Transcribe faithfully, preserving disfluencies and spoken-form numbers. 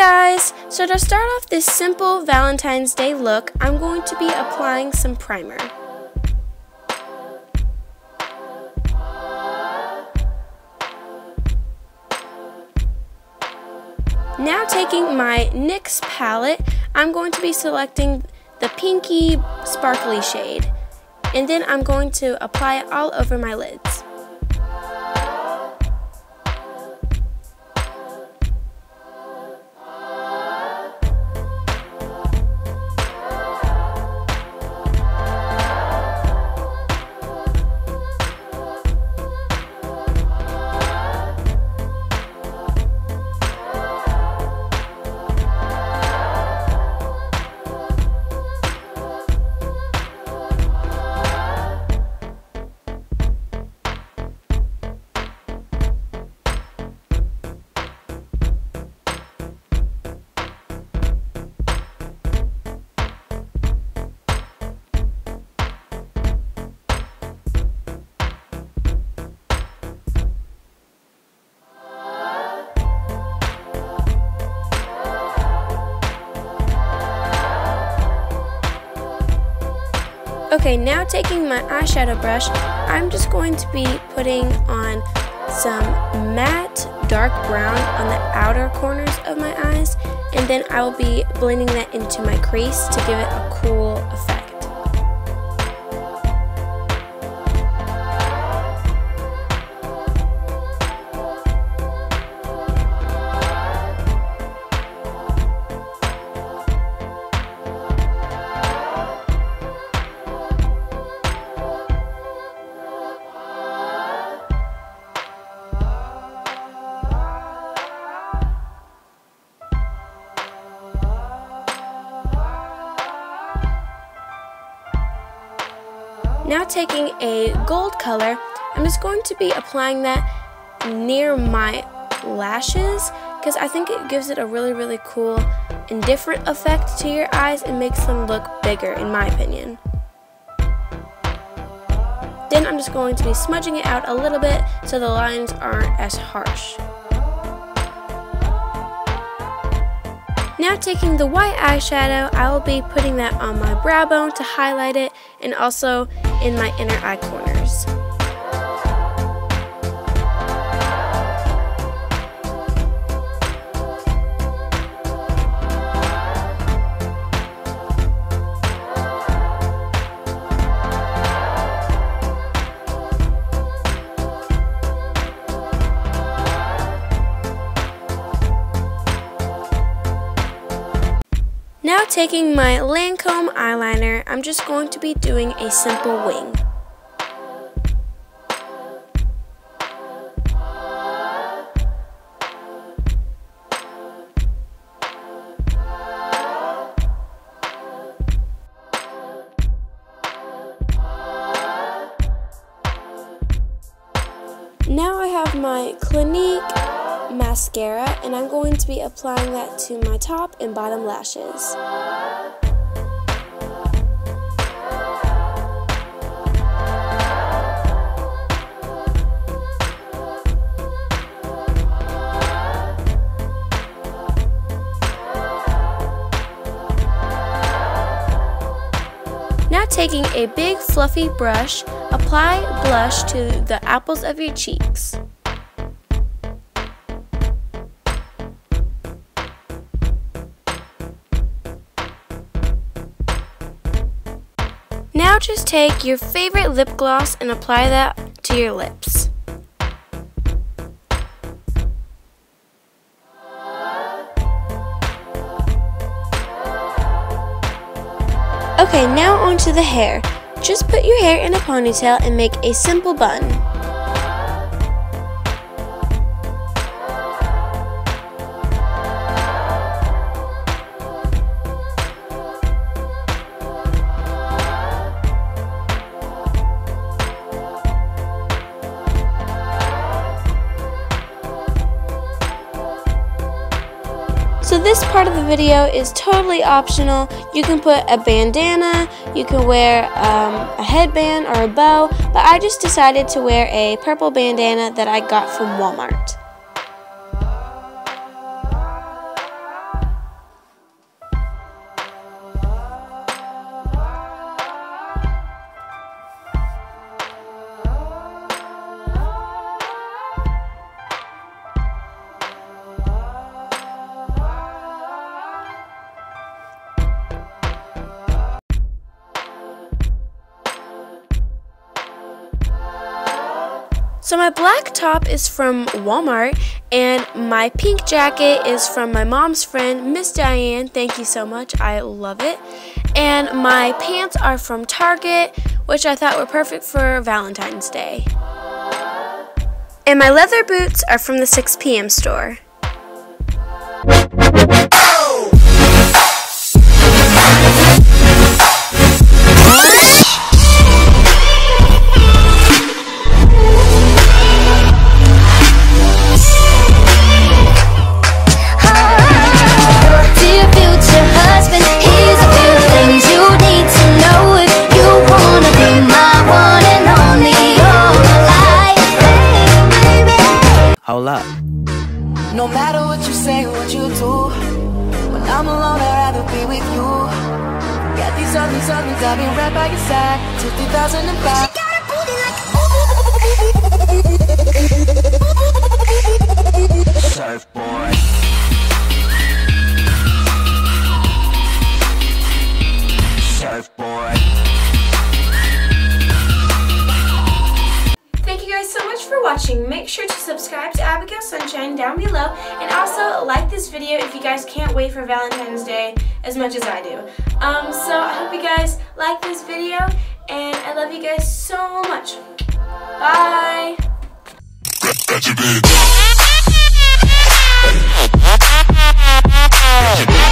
guys! So to start off this simple Valentine's Day look, I'm going to be applying some primer. Now taking my NYX palette, I'm going to be selecting the pinky sparkly shade. And then I'm going to apply it all over my lids. Okay, now taking my eyeshadow brush, I'm just going to be putting on some matte dark brown on the outer corners of my eyes, and then I will be blending that into my crease to give it a cool effect. Now taking a gold color, I'm just going to be applying that near my lashes because I think it gives it a really, really cool and different effect to your eyes and makes them look bigger, in my opinion. Then I'm just going to be smudging it out a little bit so the lines aren't as harsh. Now taking the white eyeshadow, I will be putting that on my brow bone to highlight it and also in my inner eye corners. Now taking my Lancome eyeliner, I'm just going to be doing a simple wing. Now I have my Clinique mascara, and I'm going to be applying that to my top and bottom lashes. Now taking a big fluffy brush, apply blush to the apples of your cheeks. Now just take your favorite lip gloss and apply that to your lips. Okay, now onto the hair. Just put your hair in a ponytail and make a simple bun. So this part of the video is totally optional. You can put a bandana, you can wear um, a headband or a bow, but I just decided to wear a purple bandana that I got from Walmart. So my black top is from Walmart, and my pink jacket is from my mom's friend, Miss Diane. Thank you so much. I love it. And my pants are from Target, which I thought were perfect for Valentine's Day. And my leather boots are from the six P M store. Hold up. No matter what you say, what you do, when I'm alone, I'd rather be with you. Got these other songs, I'll be right by your side till two thousand five. Surfboard. Surfboard. Thank you guys so much for watching. Make sure to subscribe to Abigail Sunshine down below, and also like this video if you guys can't wait for Valentine's Day as much as I do. Um, so I hope you guys like this video, and I love you guys so much. Bye! That's your bitch.